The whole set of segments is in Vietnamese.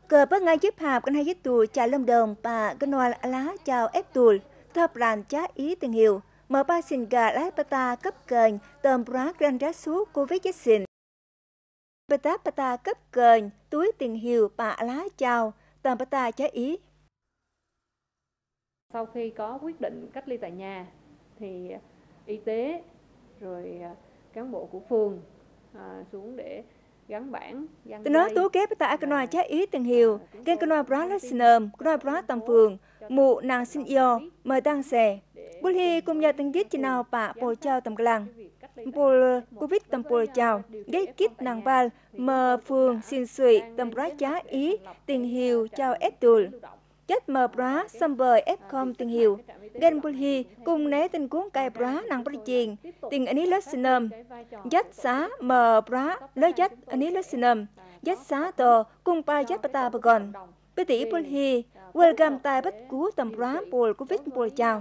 Cờ bắt ngay giúp hạp kan hai giúp tù trả lâm đồng bà cái noa lá chào ép tù thập ràn chá ý tình hiệu mở ba xin gà lái bata cấp cờn tầm bra gran rá số covid xin bata cấp cờn túi tình hiệu bà lá chào tầm bata chá ý. Sau khi có quyết định cách ly tại nhà thì y tế rồi cán bộ của phường xuống để gắn bảng Tôi nói tố kế bata akanoa chá ý tình hiệu kênh kanoa bra lá sinơm kanoa bra tầm phường mụ nàng xin yo mời tăng xè bùi hi cùng nhau tăng gít trên nào bà bồ chào tầm lăng bồ covid tầm bồ chào ghé kít nàng bal mờ phường xin suy tầm bra chá ý tình hiệu chào ép tùl chất mờ bra xâm bời ép không tình hiệu gen bùi hi cùng né tình cuốn cài bra nàng bra chiền tình anh ấy lớp sinơm dắt xá mờ bra lấy dắt anh ấy lớp sinơm dắt xá tờ cùng ba dắt bata bà gòn bê tỷ bùi hi welcome tai bất cú tầm bra bồ covid bồ chào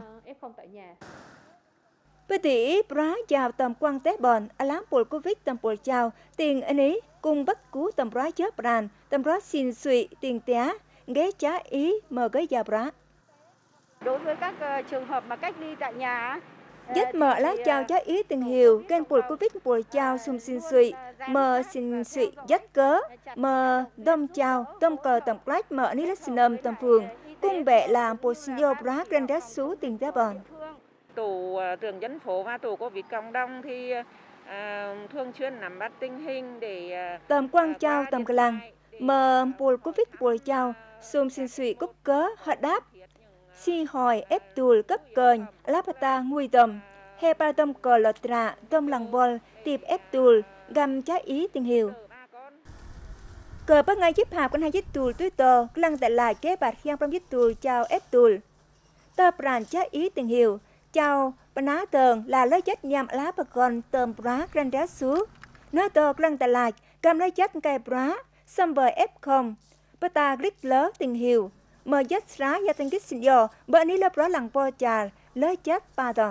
bê tỷ bra chào tầm quan tế bòn alam bồ covid tầm bồ chào tiền anh ấy cùng bất cú tầm bra chớp ràn tầm bra xin suy tiền té ghé chá ý mờ cái già bra. Đối với các trường hợp mà cách ly tại nhà dắt mở lá chào chá ý tình hiệu gen bồ covid bồ chào xung xin suy mờ xin suy dắt cớ mờ đông chào đông cờ tầm black mở ní lát sinơm tầm phường cung bệ làm bồ xin yo bra gran đá số tiền giá bòn. Tổ trưởng dân phố và tổ COVID cộng đồng thì thường xuyên nắm bắt tình hình để tầm quang chào tầm cờ lăng mờ bồ covid bồ chào xung xin suy cúp cớ hợt đáp si hỏi ép tùl cấp cờn lapata nguy tầm he ba tâm cờ lọt trạ tâm lăng bol tiệp ép tùl găm chá ý tình hiệu cờ bắt ngay giúp hạp con hai giúp tùl Twitter lăng tại lại kế bạt khiang trong giúp tùl chào ép tùl tờ brand chá ý tình hiệu chào bà ná tờn là lấy chất nhằm lá bà con tờm bra gran đá xú nó tờ lăng tại lại cầm lấy chất cây bra xâm bờ ép không bà ta click lớ tình hiệu mờ dắt rá gia tăng kích xin dò bởi ní lớp đó lặng bò trà lấy chất bà tờ.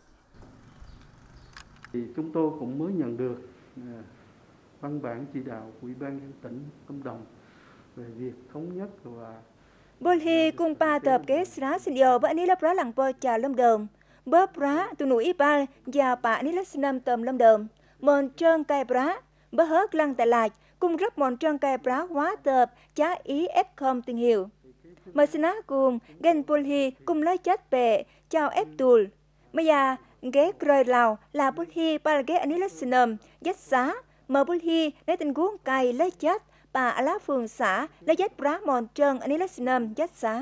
Thì chúng tôi cũng mới nhận được văn bản chỉ đạo của Ủy ban nhân tỉnh Lâm Đồng về việc thống nhất và bồi hi cùng ba tập kế rá xin dò bởi ní lớp đó lặng bò trà Lâm Đồng bớp rá tụ núi ba và bà ní lớp xin năm tầm Lâm Đồng mòn trơn cây rá bớp hớt lăng tại lại cùng rất mòn trơn cây rá hóa tập chá ý ép không tình hiệu mờ xin á cùng gen bùi hi cùng lấy chất bệ chào ép tùl bây giờ ghé rời lào là bùi hi ba ghé anh ấy lấy sinơm dắt xá mờ bùi hi lấy tình cuốn cày lấy chất bà lá phường xã lấy chất bra mòn trơn anh ấy lấy sinơm dắt xá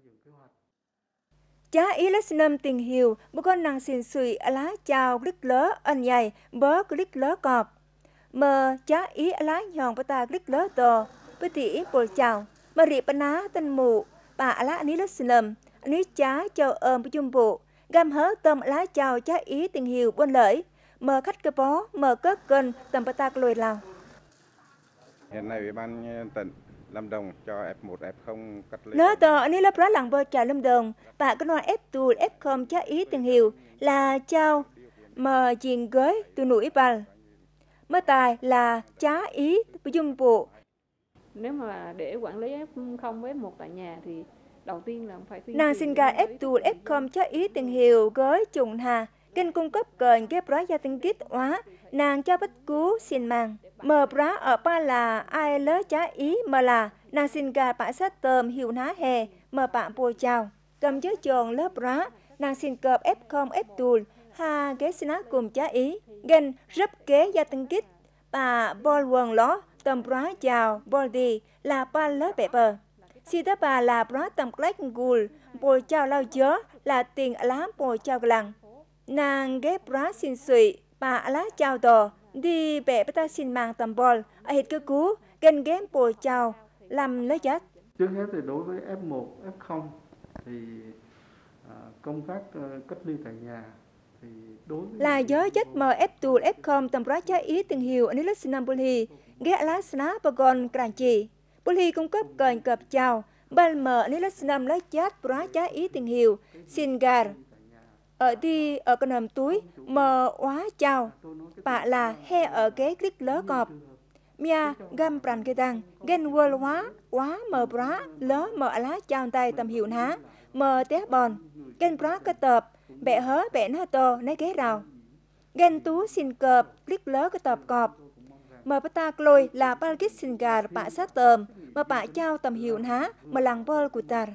chá ý lấy sinơm tình hiệu bố con nàng xin suy lá chào click lớ anh nhảy bớ click lớ cọp mờ chá ý lá nhòn bà ta click lớ tờ bê tỷ bồi chào mà rị bà ná tên mụ bà lá anh ấy lớp xin lầm anh ấy chá chào ơn với chung bộ gam hớ tâm lá chào chá ý tình hiệu buôn lợi mờ khách cơ bó mờ cất cân tầm bà ta lùi lào. Hiện nay Ủy ban tỉnh Lâm Đồng cho F1, F0 cách ly. Nó tờ anh ấy lớp đó lặng bờ trà Lâm Đồng bà có nói F tù F0 chá ý tình hiệu là chào mờ chiền gới từ núi bal mơ tài là chá ý với chung bộ. Nếu mà để quản lý F0 với F1 tại nhà thì đầu tiên là phải nàng xin gà ép tù F0 cho ý tình hiệu gới trùng hà kênh cung cấp cờn ghép bra gia tinh kít hóa nàng cho bất cứu xin mang mờ bra ở ba là ai lỡ chá ý mờ là nàng xin gà bả sát tờm hiệu ná hè mờ bạn bùa chào cầm chớ tròn lớp bra nàng xin cợp F0 ép tù hà ghé xin á cùng chá ý gen rấp kế gia tinh kít bà bol quần ló tầm bra chào body là ba lớp bẹp bờ si ta bà là bra tầm black gul bồi chào lao chớ là tiền lá bồi chào lằng nàng ghép bra xin suy bà lá chào tò đi bẻ ta xin mang tầm bol ở hết cơ cú gần ghép bồi chào làm lấy chất. Trước hết thì đối với F1, F0 thì công tác cách ly tại nhà thì đối với là gió chất mờ F tù F0 tầm bra chá ý tình hiệu anh ấy xin năm bùi hi ghé lá sná bà gòn cản chỉ bùi hi cung cấp cờn cập chào ban mờ anh ấy xin năm lấy chất bra chá ý tình hiệu xin gà ở đi ở con hầm túi mờ hóa chào bà là he ở ghé click lớ cọp Mia gam pran cây tăng, gen world hóa mờ bra, lớ mờ lá chào tay tầm hiệu há, mờ té bòn, gen bra cơ tập, bẹ hớ bẹ nó to, nấy ghé rào. Gen tú xin cọp, lít lớ cơ tập cọp. Mờ ta clôi là palkit xin gà bạ sát tờm, mờ bạ chào tầm hiệu há, mờ làng bol của tar.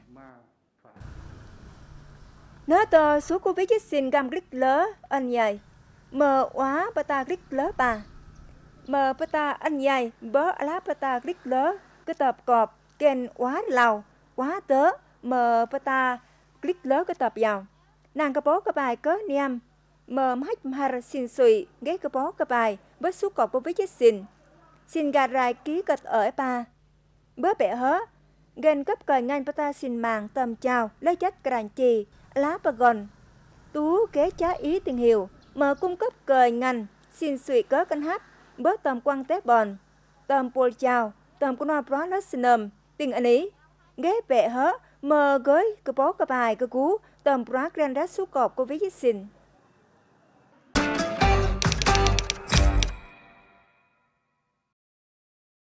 Nó to số Covid xin gam lít lớ, anh nhảy, mờ hóa ta lít lớ bà. Mờ ta anh nhảy, bớ lá ta lít lớ, cơ tập cọp, gen hóa lào, hóa tớ, mờ ta lít lớ cơ tập giàu. Nàng cơ bó cơ bài cớ niêm, mờ mách mar xin sụy, ghé cơ bó cơ bài, bớt số cọp Covid xin gà rai ký cật ở ba. Bớ bẻ hớ, gen cấp cờ ngành ta xin màng tầm chào, lấy chất cành chì, lá bà gòn. Tú ghé chá ý tình hiệu, mờ cung cấp cờ ngành, xin sụy cớ cân hát, bớt tầm quăng tép bòn, tầm pol chào, tầm của nó bó lát xin tình anh ý. Ghé bẻ hớ, mờ gới cơ bó cơ bài cơ cú, tầm bó grand rát số cọp Covid